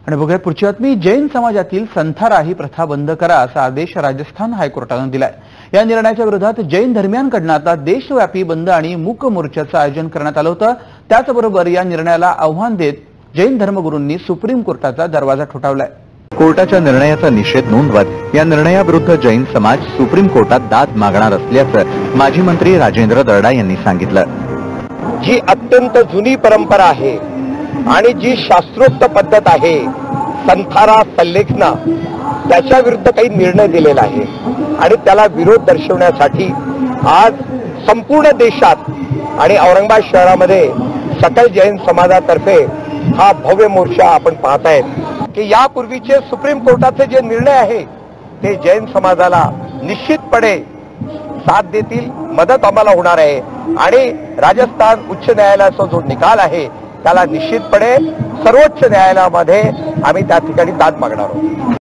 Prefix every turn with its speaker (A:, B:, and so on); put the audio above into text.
A: आणि बघूया पुढची बातमी। जैन समाजातील संथारा ही प्रथा बंद करा असा आदेश राजस्थान हायकोर्टाने दिलाय। या निर्णयाच्या विरोधात जैन धर्मियांकडून आता देशव्यापी बंद आणि मूक मोर्चाचं आयोजन करण्यात आलं होतं। त्याचबरोबर या निर्णयाला आव्हान देत जैन धर्मगुरूंनी सुप्रीम कोर्टाचा दरवाजा ठोठावलाय।
B: कोर्टाच्या निर्णयाचा निषेध नोंदवत या निर्णयाविरुद्ध जैन समाज सुप्रीम कोर्टात दाद मागणार असल्याचं माजी मंत्री राजेंद्र दर्डा यांनी सांगितलं।
C: जी अत्यंत जुनी परंपरा आहे आणि जी शास्त्रोक्त पद्धत आहे संथारा सल्लेखना, त्याच्या विरुद्ध काही निर्णय दिलेला आहे आणि त्याला विरोध दर्शवण्यासाठी आज संपूर्ण देशात आणि औरंगाबाद शहरामध्ये सकल जैन समाजातर्फे हा भव्य मोर्चा आपण पाहतायत की यापूर्वीचे सुप्रीम कोर्टाचे जे निर्णय आहे ते जैन समाजाला निश्चितपणे साथ देतील, मदत आम्हाला होणार आहे आणि राजस्थान उच्च न्यायालयाचा जो निकाल आहे त्याला निश्चितपणे सर्वोच्च न्यायालयामध्ये आम्ही त्या ठिकाणी दाद मागणार आहोत।